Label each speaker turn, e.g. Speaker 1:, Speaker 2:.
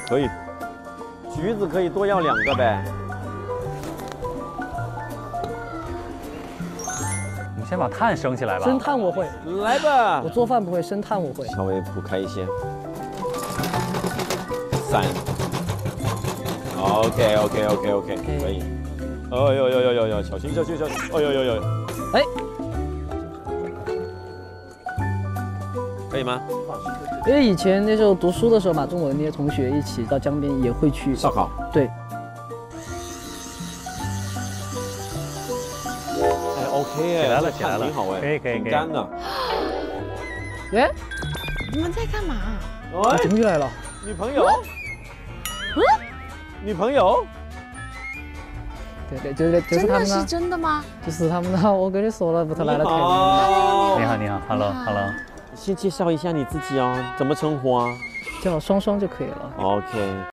Speaker 1: 可以。橘子可以多要2个呗。
Speaker 2: 我们先把炭升起来吧。
Speaker 3: 生炭我会，
Speaker 1: 来吧
Speaker 3: 我。做饭不会，生炭我会。
Speaker 1: 稍微铺开一些。3。OK，可以。哦呦，小心！哦呦！
Speaker 3: 哎，
Speaker 1: 可以吗？
Speaker 3: 因为以前那时候读书的时候嘛，跟我那些同学一起到江边也会去
Speaker 1: 烧烤。
Speaker 3: 对。
Speaker 1: 哎 ，OK 哎，
Speaker 2: 起来了，
Speaker 1: 挺好哎，
Speaker 2: 可以，
Speaker 1: 挺干的。
Speaker 3: 哎，
Speaker 4: 你们在干嘛？
Speaker 1: 哎，
Speaker 3: 怎么又来了？
Speaker 1: 女朋友？女朋友？
Speaker 3: 对，就是他们呢，
Speaker 4: 真的是真的吗？
Speaker 3: 就是他们呢。我跟你说了，屋头来了客人。
Speaker 2: 你好 ，Hello。
Speaker 1: 先介绍一下你自己哦，怎么称呼啊？
Speaker 3: 叫双双就可以了。
Speaker 1: OK。